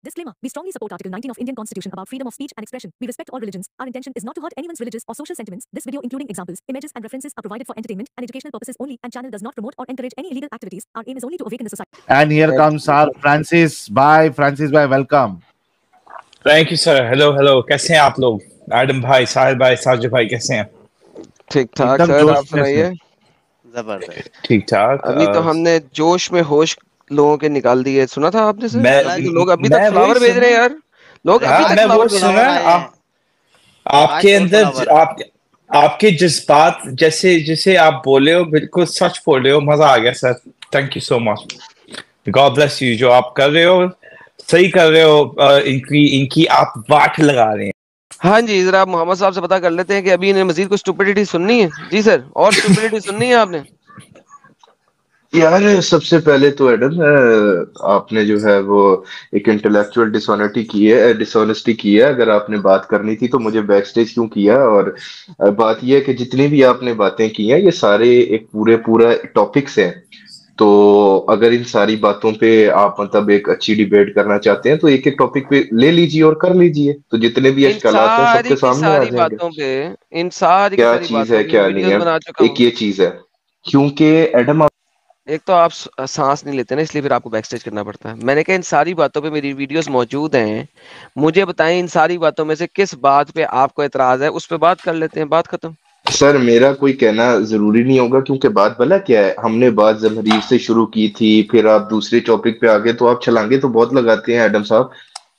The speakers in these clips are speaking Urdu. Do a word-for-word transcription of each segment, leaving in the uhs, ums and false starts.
Disclaimer. We strongly support Article nineteen of Indian Constitution about freedom of speech and expression. We respect all religions. Our intention is not to hurt anyone's religious or social sentiments. This video, including examples, images and references, are provided for entertainment and educational purposes only, and channel does not promote or encourage any illegal activities. Our aim is only to awaken the society. And here comes our Francis. Bye, Francis. Bye. Welcome. Thank you, sir. Hello, hello. कैसे हैं आप लोग? Adam भाई, साहिल भाई, साजिद भाई कैसे हैं? ठीक ठाक एकदम सर, जोश आप में सुनाइए। जबरदस्त। ठीक ठाक। अभी तो हमने जोश में होश लोगों के निकाल दिए, सुना था आपने सर? मैं- अभी तो लोग अभी मैं तक फ्लावर वही भेज रहे हैं यार, लोग हाँ, अभी तक मैं वो फ्लावर भेज रहे हैं। सुना आप आपके आज अंदर flower ज- आप आपके जज्बात जैसे जैसे आप बोले हो बिल्कुल सच बोल रहे हो, मजा आ गया sir. Thank you so much. God bless you. जो आप कर रहे हो सही कर रहे हो। अ, इनकी इनकी आप वाट लगा रहे हैं। हाँ जी, जरा आप मोहम्मद साहब से पता कर लेते हैं कि अभी इन्हें मजीद कुछ स्टुपिडिटी सुननी है। जी सर, और स्टुपिडिटी सुननी है आपने? यार सबसे पहले तो एडम अ, आपने जो है वो एक इंटेलेक्चुअल डिसऑनेस्टी की है डिसऑनेस्टी की है। अगर आपने बात करनी थी तो मुझे बैक स्टेज क्यों किया? और अ, बात यह है कि जितनी भी आपने बातें की हैं ये सारे एक पूरे पूरा टॉपिक्स हैं। तो अगर इन सारी बातों पे आप मतलब एक अच्छी डिबेट करना चाहते हैं तो एक एक टॉपिक पे ले लीजिए और कर लीजिए, तो जितने भी इन अश्कालात हैं सारी सबके की सामने आ सारी जाएंगे। बातों पे, इन सारी की क्या सारी चीज बातों है की क्या नहीं वीडियोस बना है, चुका एक हूँ। ये चीज है क्योंकि एडम आप एक तो आप स- सांस नहीं लेते ना, इसलिए फिर आपको बैक स्टेज करना पड़ता है। मैंने कहा इन सारी बातों पे मेरी वीडियोस मौजूद हैं, मुझे बताएं इन सारी बातों में से किस बात पे आपको एतराज है, उस पे बात कर लेते हैं, बात खत्म। सर मेरा कोई कहना जरूरी नहीं होगा क्योंकि बात भला क्या है, हमने बात जमहरीर से शुरू की थी, फिर आप दूसरे टॉपिक पे आ गए, तो आप छलांगे तो बहुत लगाते हैं एडम साहब।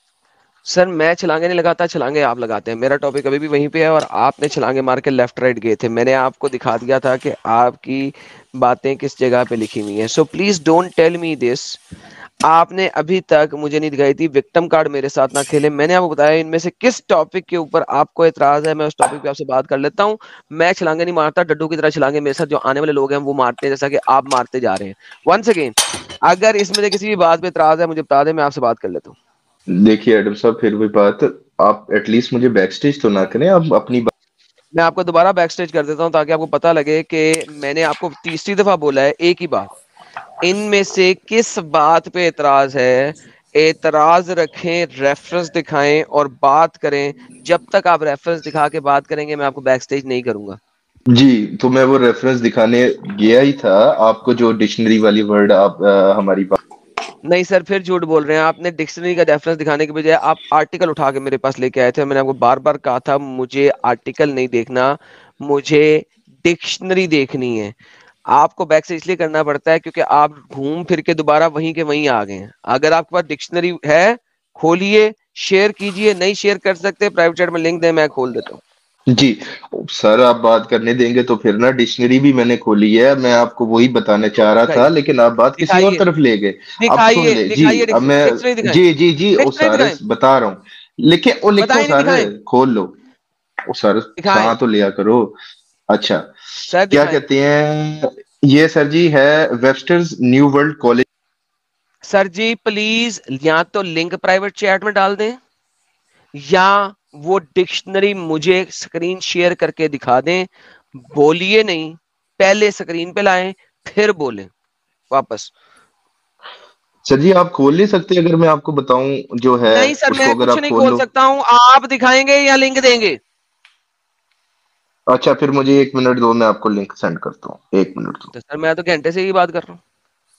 सर मैं छलांगे नहीं लगाता, छलांगे आप लगाते हैं। मेरा टॉपिक अभी भी वहीं पे है और आपने छलांगे मार के लेफ्ट राइट गए थे। मैंने आपको दिखा दिया था कि आपकी बातें किस जगह पे लिखी हुई हैं। So please don't tell me this. आपने अभी तक मुझे नहीं दिखाई थी, विक्टिम कार्ड मेरे साथ ना खेले। मैंने आपको बताया इनमें से किस टॉपिक के ऊपर आपको एतराज है, मैं उस टॉपिक पे आपसे बात कर लेता हूँ। मैं छलांगे नहीं मारता, डड्डू की तरह छलांगे मेरे साथ जो आने वाले लोग हैं वो मारते हैं, जैसा कि आप मारते जा रहे हैं। वंस अगेन, अगर इसमें से किसी भी बात पे एतराज है मुझे बता दें, मैं आपसे बात कर लेता हूँ। देखिए एडम साहब फिर भी बात, आप एटलीस्ट मुझे बैक स्टेज तो ना करें, आप अपनी बात मैं आपको दोबारा बैक स्टेज कर देता हूँ ताकि आपको पता लगे कि मैंने आपको तीसरी दफा बोला है एक ही बात। इनमें से किस बात पे एतराज है, एतराज रखें, रेफरेंस दिखाएं और बात करें। जब तक आप रेफरेंस दिखा के बात करेंगे मैं आपको बैक स्टेज नहीं करूंगा। जी, तो मैं वो रेफरेंस दिखाने गया ही था आपको, जो डिक्शनरी वाली वर्ड आप अ, हमारी बात नहीं सर, फिर झूठ बोल रहे हैं। आपने डिक्शनरी का रेफरेंस दिखाने के बजाय आप आर्टिकल उठा के मेरे पास लेके आए थे। मैंने आपको बार बार कहा था मुझे आर्टिकल नहीं देखना, मुझे डिक्शनरी देखनी है। आपको बैक से इसलिए करना पड़ता है क्योंकि आप घूम फिर के दोबारा वहीं के वहीं आ गए हैं। अगर आपके पास डिक्शनरी है खोलिए, शेयर कीजिए। नहीं शेयर कर सकते, प्राइवेट चैट में लिंक दें, मैं खोल देता हूँ। जी सर, आप बात करने देंगे तो फिर ना, डिक्शनरी भी मैंने खोली है, मैं आपको वही बताना चाह रहा था, दिखाइए लेकिन आप बात किसी और दिखाइए तरफ ले गए। अब सुन दिखाइए ले जी, दिखाइए अब मैं डिक्शनरी दिखाएं, जी जी जी ओ डिक्शनरी सर दिखाएं। बता रहा हूँ, लिखे ओ लिखो बताएं नहीं सर, दिखाएं, खोल लो ओ सर, दिखाएं हाँ तो लिया करो। अच्छा, सर, क्या दिखाएं। कहते हैं ये सर जी, है Webster's new world college. Sir ji please या तो लिंक प्राइवेट चैट में डाल दें या वो डिक्शनरी मुझे स्क्रीन शेयर करके दिखा दें। बोलिए नहीं, पहले स्क्रीन पे लाएं फिर बोलें वापस। सर जी आप खोल नहीं सकते, अगर मैं आपको बताऊं जो है नहीं सर, उसको, मैं अगर कुछ आप नहीं खोल खोल लो। सकता हूं, आप दिखाएंगे या लिंक देंगे? अच्छा फिर मुझे एक मिनट दो, मैं आपको लिंक सेंड करता हूँ, एक मिनट दो। तो सर मैं तो घंटे से ही बात कर रहा हूँ।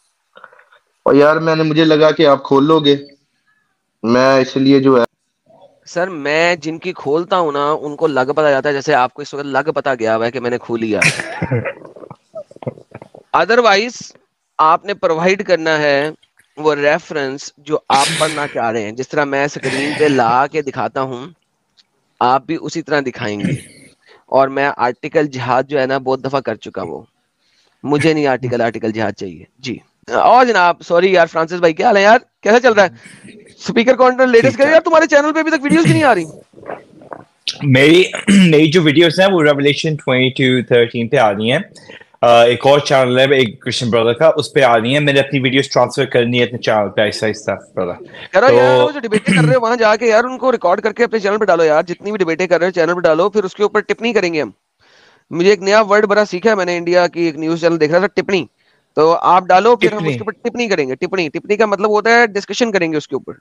और यार मैंने मुझे लगा कि आप खोल लोगे, मैं इसलिए जो है सर मैं जिनकी खोलता हूं ना उनको लग पता जाता है, जैसे आपको इस वक्त लग पता गया हुआ है कि मैंने खोली है। अदरवाइज आपने प्रोवाइड करना है वो रेफरेंस जो आप पढ़ना चाह रहे हैं। जिस तरह मैं स्क्रीन पे ला के दिखाता हूं आप भी उसी तरह दिखाएंगे। और मैं आर्टिकल जिहाद जो है ना बहुत दफा कर चुका हूं, मुझे नहीं आर्टिकल आर्टिकल जिहाद चाहिए जी। और जनाब सॉरी यार, फ्रांसिस भाई क्या हाल है यार, कैसा चल रहा है? स्पीकर कॉन्टेंट लेटेस्ट कर यार, तुम्हारे चैनल पे अभी तक वीडियोस क्यों नहीं आ रही? मेरी मेरी जो वीडियोस हैं वो रेवलेशन ट्वेंटी टू थर्टीन पे आ रही हैं। अ, एक और चैनल है एक क्रिश्चियन ब्रदर का, उस पे आ रही है। मैंने अपनी वीडियोस ट्रांसफर करनी है अपने चैनल पे ऐसा ऐसा ब्रदर। करो यार, वो जो तो डिबेटें कर रहे हो वहां जाके यार उनको रिकॉर्ड करके अपने चैनल पे डालो यार। जितनी भी डिबेटें कर रहे हो चैनल पे डालो, फिर उसके ऊपर टिप्पणी करेंगे हम। मुझे एक नया वर्ड बड़ा सीखा है मैंने, इंडिया की एक न्यूज चैनल देख रहा था, टिप्पणी। तो आप डालो, फिर हम टिप्पणी उसके ऊपर टिप्पणी करेंगे। टिप्पणी टिप्पणी का मतलब होता है डिस्कशन करेंगे उसके ऊपर,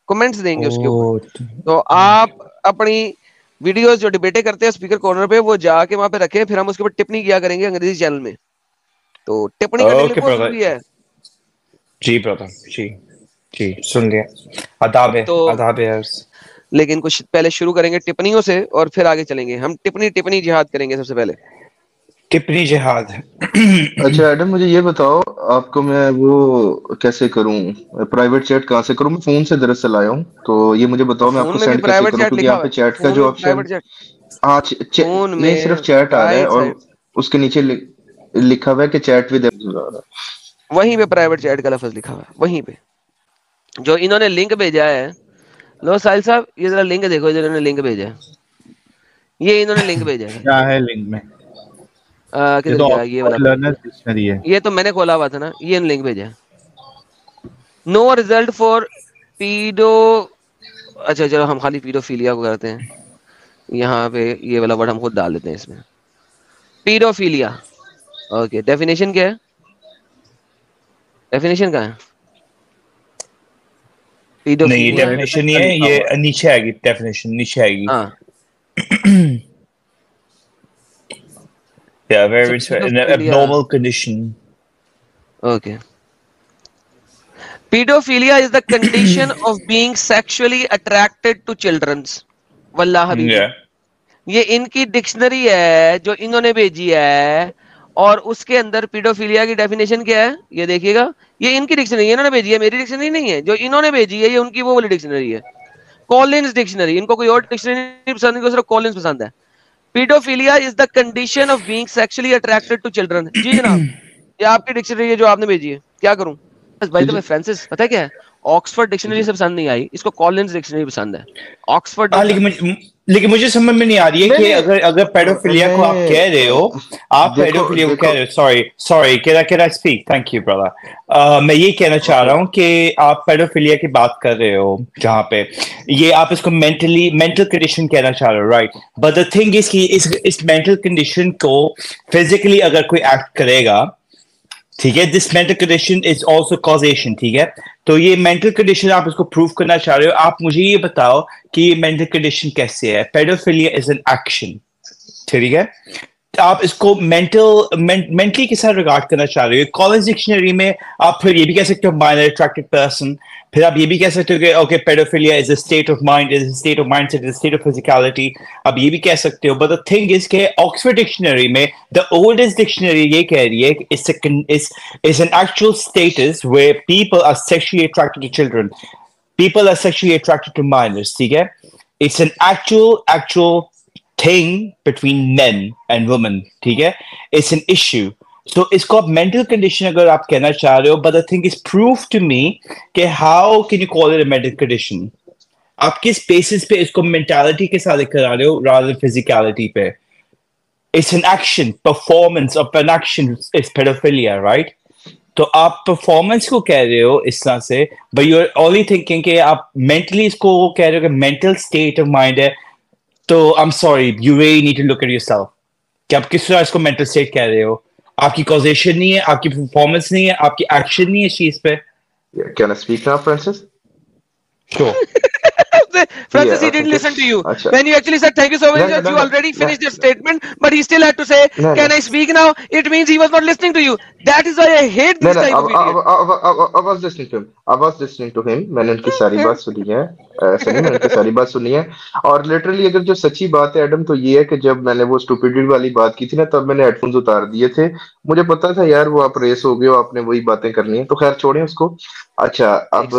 کمنٹس دیں گے اس کے اوپر. تو آپ اپنی ویڈیوز جو ڈیبیٹیں کرتے ہیں اسپیکر کارنر پہ وہ جا کے وہاں پہ رکھیں, پھر ہم اس کے اوپر ٹپنی کیا کریں گے انگریزی چینل میں. تو ٹپنی کرنے کے لیے بہت ضروری ہے. جی برادر, جی جی سن لیا. آداب ہے, آداب ہے. لیکن کچھ پہلے شروع کریں گے ٹپنیوں سے اور پھر آگے چلیں گے. ہم ٹپنی ٹپنی جہاد کریں گے سب سے پہلے. ٹپنی جہاد. اچھا ایڈم مجھے یہ بتاؤ آپ کو میں وہ کیسے کروں, پرائیویٹ چیٹ کہاں سے کروں؟ میں فون سے دراصل آیا ہوں, تو یہ مجھے بتاؤ میں آپ کو فون میں بھی سینڈ کیسے پرائیویٹ کروں, چیٹ کیونکہ لکھا یہاں ہوا پہ ہے, چیٹ کا فون جو میں آپشن, پرائیویٹ چیٹ, ہاں فون نہیں میں صرف چیٹ آ رہا ہے رائٹ اور سائڈ اس کے نیچے لکھا ہوا ہے کہ چیٹ ود, وہیں پہ پرائیویٹ چیٹ کا لفظ لکھا ہوا ہے وہیں پہ جو انہوں نے لنک بھیجا ہے. لو ساحل صاحب یہ ذرا لنک دیکھو جو انہوں نے لنک بھیجا ہے, یہ انہوں نے لنک بھیجا ہے. کیا ہے لنک میں؟ یہ کدھر تو گیا یہ والا؟ آکسفورڈ لرنرز ڈکشنری ہے. یہ تو میں نے کھولا ہوا تھا نا, یہ لنک بھیجا ہے. No result for paedo. اچھا چلو ہم خالی پیڈوفیلیا کو کرتے ہیں یہاں پہ, یہ والا ورڈ ہم خود ڈال دیتے ہیں اس میں, پیڈوفیلیا. اوکے ڈیفینیشن کیا ہے؟ ڈیفینیشن کہاں ہے؟ نہیں پیڈوفیلیا ڈیفینیشن نہیں ہے, یہ نیچے آئے گی ڈیفینیشن, نیچے آئے گی. ہاں Yeah, where it's an abnormal condition. Okay. Pedophilia is the condition of being sexually attracted to children. واللہ حبیبی. یہ ان کی ڈکشنری ہے جو انہوں نے بھیجی ہے, اور اس کے اندر پیڈوفیلیا کی ڈیفینیشن کیا ہے یہ دیکھیے گا. یہ ان کی ڈکشنری انہوں نے بھیجی ہے, میری ڈکشنری نہیں ہے. جو انہوں نے بھیجی ہے یہ ان کی وہ والی ڈکشنری ہے, کولنز ڈکشنری. ان کو کوئی اور ڈکشنری نہیں پسند, ان کو صرف کولنز پسند ہے. Paedophilia is the condition of being sexually attracted to children. جی جناب یہ آپ کی ڈکشنری ہے جو آپ نے بھیجی ہے, کیا کروں؟ بائی دا وے فرانسس پتہ ہے کیا ہے, آکسفورڈ ڈکشنری سے پسند نہیں آئی, اس کو کولنز ڈکشنری پسند ہے. آکسفورڈ لیکن مجھے سمجھ میں نہیں آ رہی ہے کہ اگر اگر پیڈوفیلیا کو آپ کہہ رہے ہو, آپ پیڈوفیلیا کو کہہ رہے ہو, sorry sorry can I speak? Thank you brother. میں یہ کہنا چاہ رہا ہوں کہ آپ پیڈوفیلیا کی بات کر رہے ہو جہاں پہ یہ آپ اس کو مینٹلی مینٹل کنڈیشن کہنا چاہ رہے ہو, right? But the thing is کہ اس اس مینٹل کنڈیشن کو فزیکلی اگر کوئی ایکٹ کرے گا, ٹھیک ہے, this mental condition is also causation, ٹھیک ہے. تو یہ مینٹل کنڈیشن آپ اس کو پروف کرنا چاہ رہے ہو. آپ مجھے یہ بتاؤ کہ یہ مینٹل کنڈیشن کیسے ہے؟ پیڈوفیلیا از این ایکشن, ٹھیک ہے. آپ اس کو مینٹل مینٹلی کے ساتھ ریگارڈ کرنا چاہ رہے ہو. کالج ڈکشنری میں آپ پھر یہ بھی کہہ سکتے ہو مائنر اٹریکٹڈ پرسن, پھر آپ یہ بھی کہہ سکتے ہو کہ okay paedophilia is a state of mind, is a state of mind set, is a state of physicality. آپ یہ بھی کہہ سکتے ہو. بٹ دا تھنگ از کہ آکسفورڈ ڈکشنری میں دا اولڈسٹ ڈکشنری یہ کہہ رہی ہے کہ it's an actual status where people are sexually attracted to children. People are sexually attracted to minors, ٹھیک ہے. It's an actual actual thing between men and women, ٹھیک ہے. It's an issue. So اس کو آپ mental condition اگر آپ کہنا چاہ رہے ہو, but the thing is proof to me کہ how can you call it a mental condition? آپ کس بیسس پہ اس کو mentality کے ساتھ کرا رہے ہو rather than physicality پہ؟ It's an action, performance of an action is pedophilia, right? تو آپ پرفارمنس کو کہہ رہے ہو اس طرح سے, but you're only thinking کہ آپ mentally اس کو کہہ رہے ہو کہ mental state of mind ہے. تو I'm sorry, you really need to look at yourself. کہ آپ کس طرح اس کو mental state کہہ رہے ہو؟ آپ کی causation نہیں ہے, آپ کی performance نہیں ہے, آپ کی action نہیں ہے اس چیز pہ. Can I speak now, Francis? Sure. Francis, Yeah, he didn't okay. listen to you. Achha. When you actually said thank you so very No, no, much, no, you no, already no, finished no. your statement, but he still had to say, No, can no. I speak now? It means he was not listening to you. That is why I hate No, this no, type I, of I, idiot. I, I, I was listening to him. I was listening to him. میں نے ان کی ساری بات سنی ہے. ایسا نہیں, میں نے ان کی ساری بات سنی ہے. اور لٹرلی اگر جو سچی بات ہے ایڈم, تو یہ ہے کہ جب میں نے وہ اسٹوپیڈی والی بات کی تھی نا, تب میں نے ہیڈ فونز اتار دیے تھے. مجھے پتا تھا یار وہ آپ ریس ہو گئے ہو, آپ نے وہی باتیں کرنی ہیں, تو خیر چھوڑیں اس کو. اچھا اب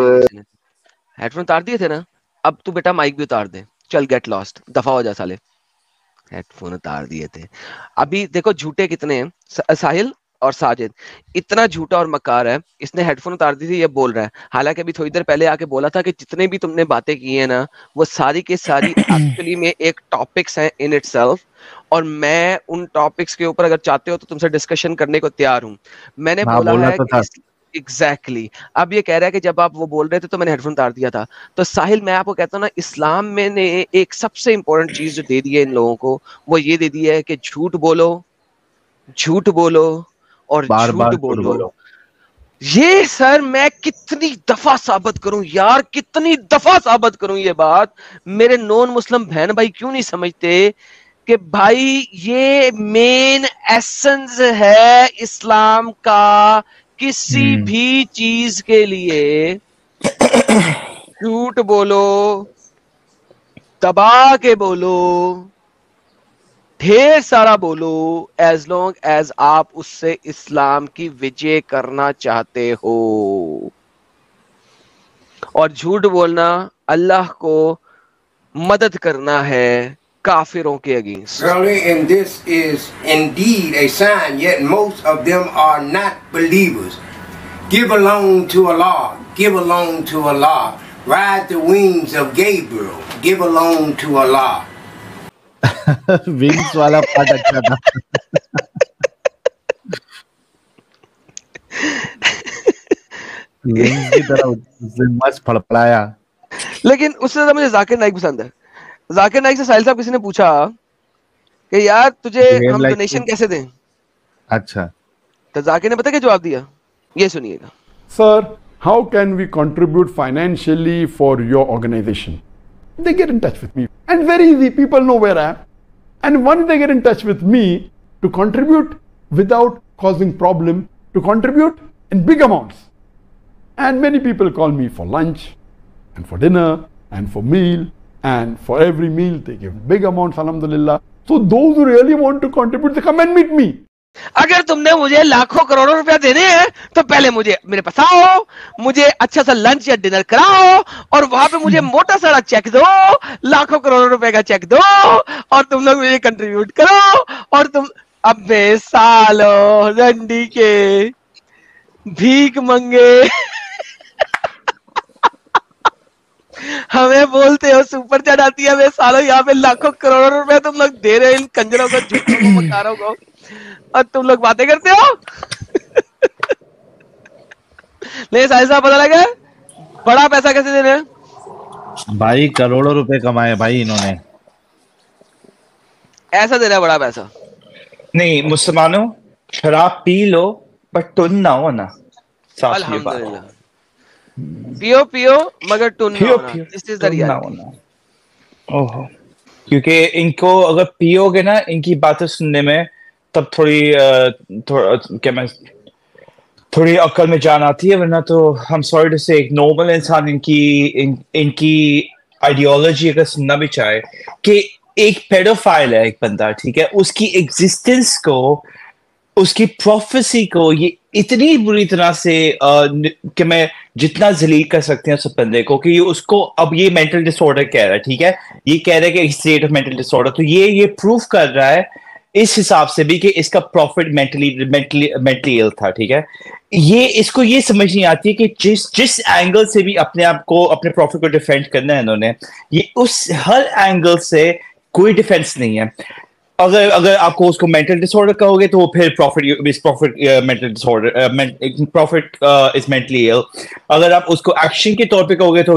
ہیڈ فون اتار دیے تھے نا, اب تو بیٹا مائک بھی اتار دے, چل گیٹ لاسٹ, دفع ہو جا سالے. ہیڈ فون اتار دیے تھے. ابھی دیکھو جھوٹے کتنے ہیں, ساحل اور ساجد, اتنا جھوٹا اور مکار ہے. اس نے ہیڈ فون اتار دی تھی, یہ بول رہا ہے. حالانکہ ابھی تھوڑی دیر پہلے آ کے بولا تھا کہ جتنے بھی تم نے باتیں کی ہیں نا, وہ ساری کے ساری ایکچولی میں ایک ٹاپکس ہیں ان اٹ سیلف, اور میں ان ٹاپکس کے اوپر اگر چاہتے ہو تو تم سے ڈسکشن کرنے کو تیار ہوں. میں نے بولا ہے کہ ایگزیکٹلی اب یہ کہہ رہا ہے کہ جب آپ وہ بول رہے تھے تو میں نے ہیڈ فون اتار دیا تھا. تو ساحل میں آپ کو کہتا ہوں نا, اسلام میں نے ایک سب سے امپورٹنٹ چیز جو دے دی ہے ان لوگوں کو, وہ یہ دے دی ہے کہ جھوٹ بولو, جھوٹ بولو اور بار جھوٹ بار بولو. یہ سر میں کتنی دفعہ ثابت کروں یار, کتنی دفعہ ثابت کروں یہ بات, میرے نون مسلم بہن بھائی کیوں نہیں سمجھتے کہ بھائی یہ مین ایسنس ہے اسلام کا. کسی بھی چیز کے لیے جھوٹ بولو, دبا کے بولو, ڈھیر سارا بولو, ایز لانگ ایز آپ اس سے اسلام کی وجہ کرنا چاہتے ہو. اور جھوٹ بولنا اللہ کو مدد کرنا ہے کافروں کے against. And this is indeed a sign, yet most of them are not believers. Give alone to Allah, give alone to Allah. Ride the wings of Gabriel, give alone to Allah. Wings والا پارٹ اچھا تھا. ونگس کی طرح مست پھڑپڑایا. لیکن اس سے زیادہ مجھے ذاکر نائک پسند ہے. ذاکر نائک سے ساحل صاحب کسی نے پوچھا کہ یار تجھے ہم ڈونیشن کیسے دیں. اچھا, تو ذاکر نے پتہ کیا جواب دیا, یہ سنیے گا. Sir, how can we contribute financially for your organization? They get in touch with me. And very easy, people know where I am. And once they get in touch with me to contribute without causing problem, to contribute in big amounts. And many people call me for lunch and for dinner and for meal. And for every meal they give big amounts, alhamdulillah. So those who really want to contribute, they come and meet me. اگر تم نے مجھے لاکھوں کروڑوں روپیہ دینے ہیں تو پہلے مجھے میرے پاس آؤ, مجھے اچھا سا لنچ یا ڈنر کراؤ, اور وہاں پہ مجھے موٹا سارا چیک دو, لاکھوں کروڑوں روپے کا چیک دو, اور تم لوگ مجھے کنٹریبیوٹ کرو. اور تم اب بے سالو رنڈی کے بھیک منگے ہمیں بولتے ہو سپر چیٹ آتی ہے, بے سالو یہاں پہ لاکھوں کروڑوں روپے تم لوگ دے رہے ان کنجروں کو, جھوٹوں کو, مکاروں کو, اور تم لوگ باتیں کرتے ہو. نہیں ساحل صاحب پتہ لگا بڑا پیسہ کیسے دینا ہے بھائی, کروڑوں روپے کمائے بھائی انہوں نے, ایسا دینا ہے بڑا پیسہ. نہیں مسلمانوں, شراب پی لو بٹ ٹن نہ ہو نا. الحمدللہ, پیو پیو مگر ٹن نہ ہونا. اس از دی ریالٹی. اوہ, کیونکہ ان کو اگر پیو گے نا ان کی باتیں سننے میں تب تھوڑی کیا میں تھوڑی عقل میں جان آتی ہے, ورنہ تو ہم سوری ٹو سے ایک نارمل انسان ان کی ان کی آئیڈیالوجی اگر سننا بھی چاہے کہ ایک پیڈوفائل ہے ایک بندہ, ٹھیک ہے, اس کی ایگزسٹنس کو, اس کی پروفیسی کو یہ اتنی بری طرح سے کہ میں جتنا ذلیل کر سکتے ہیں اس بندے کو, کہ اس کو اب یہ مینٹل ڈس آرڈر کہہ رہا ہے, ٹھیک ہے, یہ کہہ رہا ہے کہ state of mental disorder, تو یہ یہ پروف کر رہا ہے اس حساب سے بھی کہ اس کا prophet mentally mentally mentally ill تھا, ٹھیک ہے. یہ اس کو یہ سمجھ نہیں آتی کہ جس جس اینگل سے بھی اپنے آپ کو اپنے پروفٹ کو ڈیفینڈ کرنا ہے انہوں نے, یہ اس ہر اینگل سے کوئی ڈیفینس نہیں ہے. اگر اگر آپ کو اس کو مینٹل ڈس آرڈر کہو گے تو وہ پھر prophet is prophet mental disorder, prophet is mentally ill. اگر آپ اس کو ایکشن کے طور پہ کہو گے تو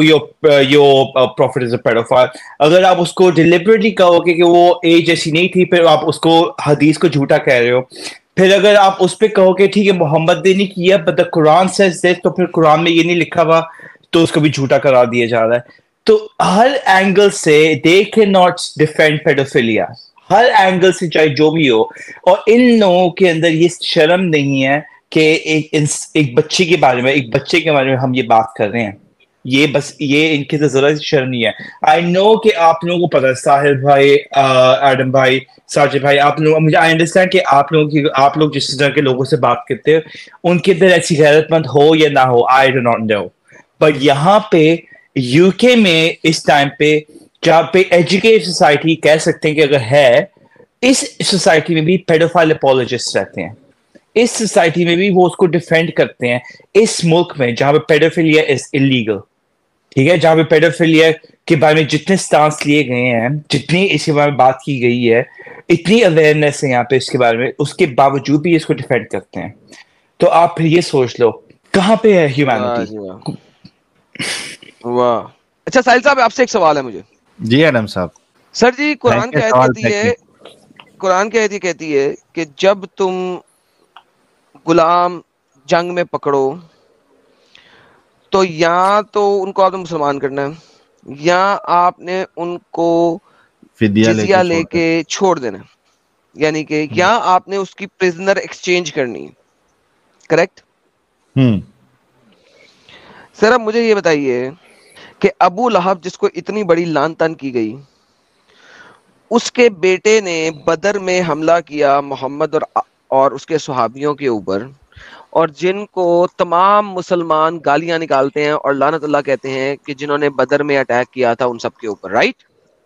your prophet is a paedophile. اگر آپ اس کو ڈیلیبریٹلی کہو گے کہ وہ ایج ایسی نہیں تھی, پھر آپ اس کو حدیث کو جھوٹا کہہ رہے ہو. پھر اگر آپ اس پہ کہو کہ ٹھیک ہے محمد نے نہیں کیا but the Quran says this, تو پھر قرآن میں یہ نہیں لکھا ہوا, تو اس کو بھی جھوٹا کرا دیا جا رہا ہے. تو ہر اینگل سے they can not defend paedophilia, ہر اینگل سے چاہے جو بھی ہو. اور ان لوگوں کے اندر یہ شرم نہیں ہے کہ ایک ایک بچے کے بارے میں ایک بچے کے بارے میں ہم یہ بات کر رہے ہیں. یہ بس یہ ان کی تو ذرا شرم نہیں ہے. آئی نو کہ آپ لوگوں کو پتا ہے, ساحل بھائی, ایڈم بھائی, ساجد بھائی, آپ لوگ, مجھے آئی انڈرسٹینڈ کہ آپ لوگوں کی آپ لوگ جس طرح کے لوگوں سے بات کرتے ہیں ان کے اندر ایسی غیرت مند ہو یا نہ ہو, I do not know. But یہاں پہ یو کے میں اس ٹائم پہ جہاں پہ ایجوکیٹڈ سوسائٹی کہہ سکتے ہیں کہ اگر ہے, اس سوسائٹی میں بھی پیڈوفائل اپولوجسٹ رہتے ہیں. اس سوسائٹی میں بھی وہ اس کو ڈیفینڈ کرتے ہیں. اس ملک میں جہاں پہ پیڈوفیلیا از انلیگل, ٹھیک ہے, جہاں پہ پیڈوفیلیا کے بارے میں جتنے سٹانس لیے گئے ہیں, جتنی اس کے بارے میں بات کی گئی ہے, اتنی اویئرنیس ہے یہاں پہ اس کے بارے میں, اس کے باوجود بھی اس کو ڈیفینڈ کرتے ہیں. تو آپ پھر یہ سوچ لو کہاں پہ ہے ہیومینٹی. واہ. اچھا ساحل صاحب آپ سے ایک سوال ہے مجھے. جی ایڈم صاحب. سر جی قرآن کی آیت کہتی ہے قرآن کی آیت کہتی ہے کہ جب تم غلام جنگ میں پکڑو تو یا تو ان کو آپ نے مسلمان کرنا ہے یا آپ نے ان کو جزیہ لے کے چھوڑ دینا ہے, یعنی کہ یا آپ نے اس کی پرزنر ایکسچینج کرنی ہے. کریکٹ؟ سر اب مجھے یہ بتائیے کہ ابو لہب جس کو اتنی بڑی لان تان کی گئی, اس کے بیٹے نے بدر میں حملہ کیا محمد اور اور اس کے صحابیوں کے اوپر, اور جن کو تمام مسلمان گالیاں نکالتے ہیں اور لعنت اللہ کہتے ہیں کہ جنہوں نے بدر میں اٹیک کیا تھا ان سب کے اوپر, رائٹ؟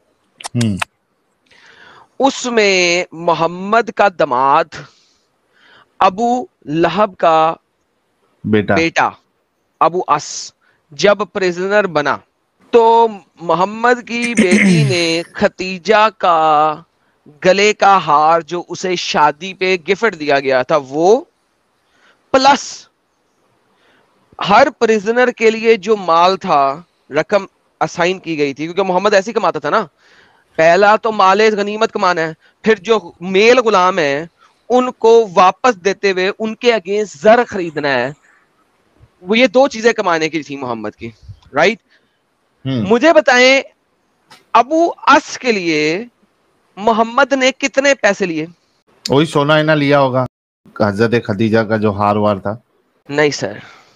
اس میں محمد کا دماد ابو لہب کا بیٹا بیٹا ابو اس جب پریزنر بنا تو محمد کی بیٹی نے ختیجہ کا گلے کا ہار جو اسے شادی پہ گفٹ دیا گیا تھا وہ, پلس ہر پریزنر کے لیے جو مال تھا رقم اسائن کی گئی تھی, کیونکہ محمد ایسے کماتا تھا نا, پہلا تو مال غنیمت کمانا ہے, پھر جو میل غلام ہیں ان کو واپس دیتے ہوئے ان کے اگینسٹ زر خریدنا ہے, وہ یہ دو چیزیں کمانے کی تھی محمد کی, رائٹ؟ مجھے بتائیں ابو اس کے لیے محمد نے کتنے پیسے لیے؟ وہی سونا اینا لیا ہوگا حضرت خدیجہ کا جو ہار وار تھا. نہیں سر,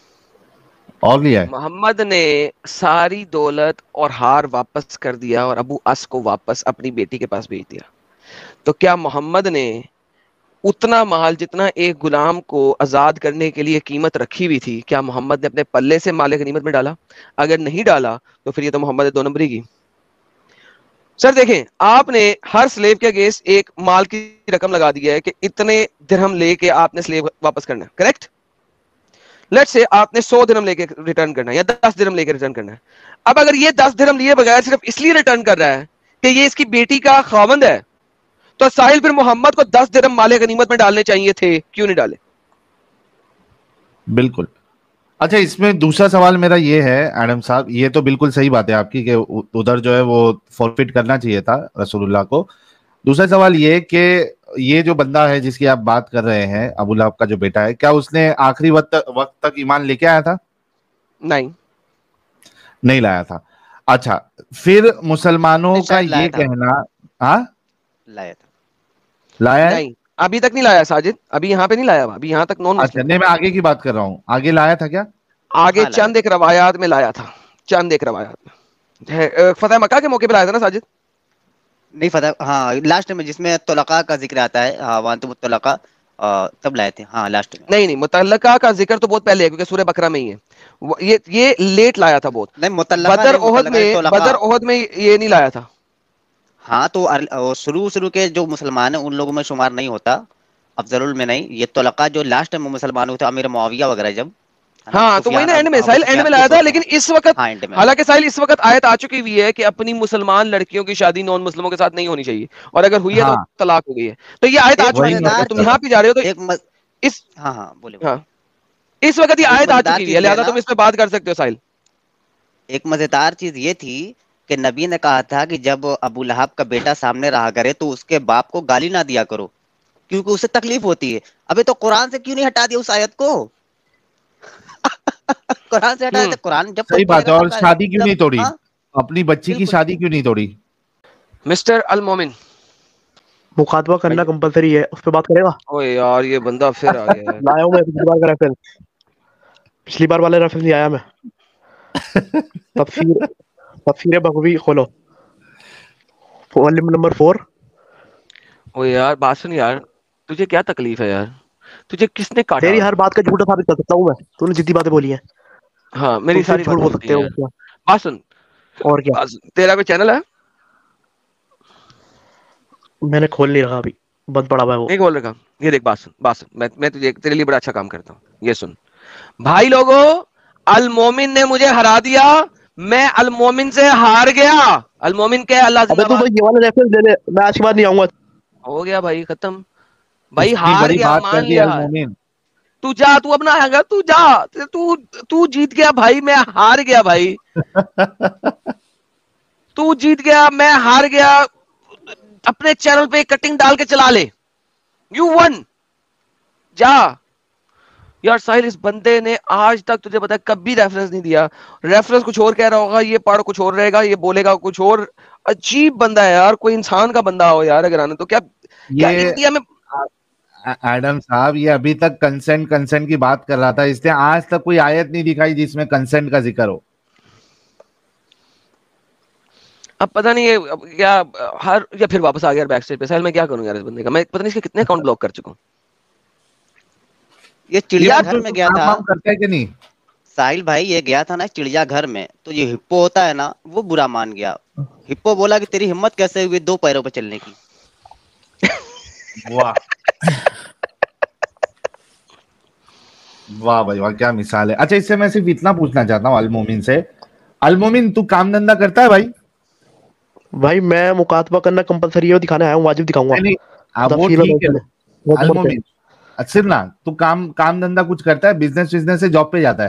اور لیا ہے. محمد نے ساری دولت اور ہار واپس کر دیا اور ابو اس کو واپس اپنی بیٹی کے پاس بھیج دیا. تو کیا محمد نے اتنا مال جتنا ایک غلام کو آزاد کرنے کے لیے قیمت رکھی ہوئی تھی, کیا محمد نے اپنے پلے سے مال غنیمت میں ڈالا؟ اگر نہیں ڈالا تو پھر یہ تو محمد دو نمبری کی. سر دیکھیں, آپ نے ہر سلیب کے اگینسٹ ایک مال کی رقم لگا دی ہے کہ اتنے درہم لے کے آپ نے سلیب واپس کرنا ہے, کریکٹ؟ لیٹ سے آپ نے سو درہم لے کے ریٹرن کرنا ہے یا دس درہم لے کے ریٹرن کرنا ہے. اب اگر یہ دس درہم لیے بغیر صرف اس لیے ریٹرن کر رہا ہے کہ یہ اس کی بیٹی کا خاوند ہے, تو ساحل پھر محمد کو دس درہم مال غنیمت میں ڈالنے چاہیے تھے, کیوں نہیں ڈالے؟ بالکل. اچھا, اس میں دوسرا سوال میرا یہ ہے ایڈم صاحب, یہ تو بالکل صحیح بات ہے آپ کی کہ ادھر جو ہے وہ فورفٹ کرنا چاہیے تھا رسول اللہ کو. دوسرا سوال یہ کہ یہ جو بندہ ہے جس کی آپ بات کر رہے ہیں ابو لہب کا جو بیٹا ہے, کیا اس نے آخری وقت وقت تک ایمان لے کے آیا تھا؟ نہیں, نہیں لایا تھا. اچھا, پھر مسلمانوں کا یہ کہنا, ہاں لایا تھا, لایا ہے؟ نہیں ابھی تک نہیں لایا ساجد, ابھی یہاں پہ نہیں لایا, ابھی یہاں تک نون اچھا نہیں, میں آگے کی بات کر رہا ہوں, آگے لایا تھا کیا؟ آگے چند ایک روایات میں لایا تھا, چند ایک روایات میں. فتح مکہ کے موقع پہ لایا تھا نا ساجد؟ نہیں فتح, ہاں لاسٹ میں جس میں طلقاء کا ذکر آتا ہے, ہاں وانتم الطلقاء, تب لائے تھے. ہاں لاسٹ میں. نہیں نہیں, متعلقہ کا ذکر تو بہت پہلے ہے کیونکہ سورہ بقرہ میں ہی ہے, یہ یہ لیٹ لایا تھا بہت. نہیں متعلقہ بدر احد میں, بدر احد میں یہ نہیں لایا تھا. ہاں تو شروع شروع کے جو مسلمان ہیں ان لوگوں میں شمار نہیں ہوتا, افضل میں نہیں. یہ طلقاء جو لاسٹ میں مسلمان ہوتے, امیر معاویہ وغیرہ جب, ہاں تو وہی نا اینڈ میں, ساحل اینڈ میں لایا تھا. لیکن اس وقت حالانکہ ساحل اس وقت آیت آ چکی ہوئی ہے کہ اپنی مسلمان لڑکیوں کی شادی نان مسلموں کے ساتھ نہیں ہونی چاہیے, اور اگر ہوئی ہے تو طلاق ہو گئی ہے. تو یہ آیت آ چکی ہے, تم یہاں پہ جا رہے ہو تو اس ہاں ہاں بولے ہاں اس وقت یہ آیت آ چکی ہوئی ہے, لہذا تم اس پہ بات کر سکتے ہو ساحل. ایک مزیدار چیز یہ تھی کہ نبی نے کہا تھا کہ جب ابو لہب کا بیٹا سامنے رہا کرے تو اس کے باپ کو گالی نہ دیا کرو کیونکہ اسے تکلیف ہوتی ہے. ابھی تو قرآن سے کیوں نہیں ہٹا دیا اس آیت کو؟ قرآن سے ہٹا دیتے. قرآن جب صحیح بات ہے. اور شادی کیوں نہیں توڑی, اپنی بچی کی شادی کیوں نہیں توڑی؟ مسٹر المومن, مخاطبہ کرنا کمپلسری ہے, اس پہ بات کرے گا؟ اوے یار یہ بندہ پھر آ گیا ہے. لایا ہوں میں پچھلی بار کا ریفرنس, پچھلی بار والے ریفرنس نہیں آیا میں. تفسیر تفسیر بغوی کھولو, والیوم نمبر فور. اوے یار بات سن یار, تجھے کیا تکلیف ہے یار؟ تجھے کس نے کاٹا؟ تیری ہر بات کا جھوٹا ثابت کر سکتا ہوں میں, تو نے جتنی باتیں بولی ہیں. ہاں میری ساری جھوٹ بول سکتے ہو. بات سن, اور کیا, تیرا کوئی چینل ہے؟ میں نے کھول نہیں رہا, ابھی بند پڑا ہوا ہے وہ. نہیں کھول رکھا. یہ دیکھ بات سن, بات سن, میں میں تجھے تیرے لیے بڑا اچھا کام کرتا ہوں. یہ سن بھائی لوگوں, المومن نے مجھے ہرا دیا, میں المومن سے ہار گیا. المومن کے اللہ زندہ باد. یہ والا ریفرنس دے دے, میں آج کے بعد نہیں آؤں گا. ہو گیا بھائی, ختم بھائی, ہار گیا, مان لیا. تو جا, تو اپنا ہے گا, تو جا, تو تو جیت گیا بھائی, میں ہار گیا بھائی. تو جیت گیا, میں ہار گیا. اپنے چینل پہ کٹنگ ڈال کے چلا لے, یو ون, جا. یار ساحل اس بندے نے آج تک تجھے پتا کبھی ریفرنس نہیں دیا, ریفرنس کچھ اور کہہ رہا ہوگا, یہ پڑھ کچھ اور رہے گا, یہ بولے گا کچھ اور. عجیب بندہ ہے یار, کوئی انسان کا بندہ ہو یار اگر آنا تو. کیا کیا انڈیا میں ایڈم صاحب یہ ابھی تک کنسنٹ کنسنٹ کی بات کر رہا تھا, اس نے آج تک کوئی آیت نہیں دکھائی جس میں کنسنٹ کا ذکر ہو. اب پتہ نہیں یہ کیا ہر یا پھر واپس آ گیا بیک اسٹیج پہ. ساحل میں کیا کروں یار اس بندے کا, میں پتہ نہیں اس کے کتنے اکاؤنٹ بلاک کر چکا ہوں. یہ چڑیا گھر میں گیا تھا کرتا ہے کہ نہیں ساحل بھائی, یہ گیا تھا نا چڑیا گھر میں, تو یہ ہپو ہوتا ہے نا وہ برا مان گیا. ہپو بولا کہ تیری ہمت کیسے ہوئی دو پیروں پہ چلنے کی. واہ واہ بھائی واہ, کیا مثال ہے. اچھا اس سے میں صرف اتنا پوچھنا چاہتا ہوں المومن سے, المومن تو کام دھندا کرتا ہے بھائی؟ بھائی میں مکاتبہ کرنا کمپلسری ہے, دکھانا ہے, واجب دکھاؤں گا. نہیں وہ ٹھیک ہے المومن, صرف نا تو کام کام دھندا کچھ کرتا ہے, بزنس بزنس سے جاب پہ جاتا ہے؟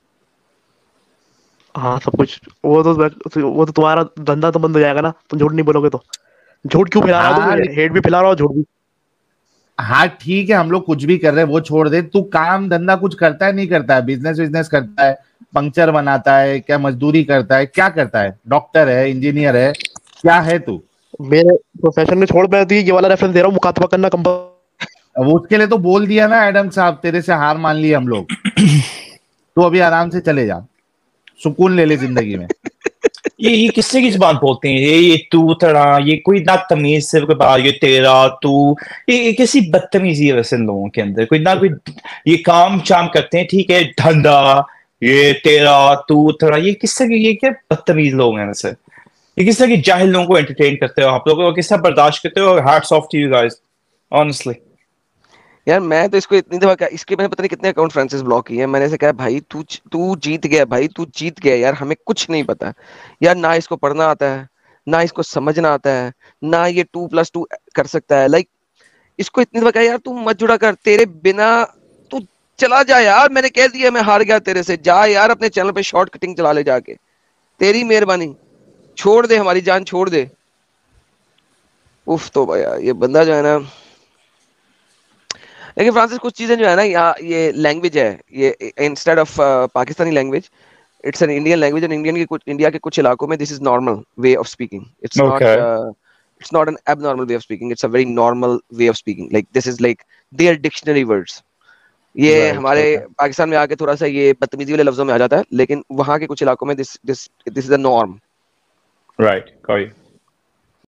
ہاں سب کچھ. وہ تو وہ تو تمہارا دھندا تو بند ہو جائے گا نا, تم جھوٹ نہیں بولو گے تو. جھوٹ کیوں پھیلا رہا ہو, ہیٹ بھی پھیلا رہا ہو, جھوٹ بھی. ہاں ٹھیک ہے, ہم لوگ کچھ بھی کر رہے ہیں وہ چھوڑ دے, تو کام دھندا کچھ کرتا ہے نہیں کرتا ہے؟ بزنس بزنس کرتا ہے, پنکچر بناتا ہے, کیا مزدوری کرتا ہے, کیا کرتا ہے, ڈاکٹر ہے, انجینئر ہے, کیا ہے تو؟ میرے پروفیشن میں چھوڑ, میں یہ والا ریفرنس دے رہا ہوں, مکاتبہ کرنا کمپلسری. وہ اس کے لیے تو بول دیا نا ایڈم صاحب, تیرے سے ہار مان لی ہم لوگ, تو ابھی آرام سے چلے جا, سکون لے لے زندگی میں. یہ یہ کس سے کی زبان بولتے ہیں, یہ یہ تو تڑا, یہ کوئی نہ تمیز سے یہ تیرا تو, یہ کیسی بدتمیزی ہے ویسے لوگوں کے اندر. کوئی نہ کوئی یہ کام چام کرتے ہیں, ٹھیک ہے, دھندا, یہ تیرا تو تڑا, یہ کس سے یہ کیا بدتمیز لوگ ہیں ویسے. یہ کس طرح کی جاہل لوگوں کو انٹرٹین کرتے ہو آپ لوگ, کس طرح برداشت کرتے ہو. Hats off to you guys honestly. یار میں تو اس کو اتنی دفعہ اس کے میں نے پتہ نہیں کتنے اکاؤنٹ فرانسس بلاک کیے ہیں. میں نے اسے کہا بھائی تو تو جیت گیا, بھائی تو جیت گیا یار, ہمیں کچھ نہیں پتا یار, نہ اس کو پڑھنا آتا ہے, نہ اس کو سمجھنا آتا ہے, نہ یہ ٹو پلس ٹو کر سکتا ہے. لائک اس کو اتنی دفعہ کہا یار تو مت جڑا کر, تیرے بنا تو چلا جا یار, میں نے کہہ دیا میں ہار گیا تیرے سے, جا یار اپنے چینل پہ شارٹ کٹنگ چلا لے جا کے, تیری مہربانی, چھوڑ دے ہماری جان چھوڑ دے. اف تو بھائی یہ بندہ جو ہے نا. لیکن فرانسس کچھ چیزیں جو ہے نا, یہ لینگویج ہے, یہ instead of Pakistani language it's an Indian language, and Indian کی کچھ انڈیا کے کچھ علاقوں میں this is normal way of speaking. It's not it's not an abnormal way of speaking, it's a very normal way of speaking. Like this is like their dictionary words. یہ ہمارے پاکستان میں آ کے تھوڑا سا یہ بدتمیزی والے لفظوں میں آ جاتا ہے, لیکن وہاں کے کچھ علاقوں میں دس دس دس از اے نارم. رائٹ.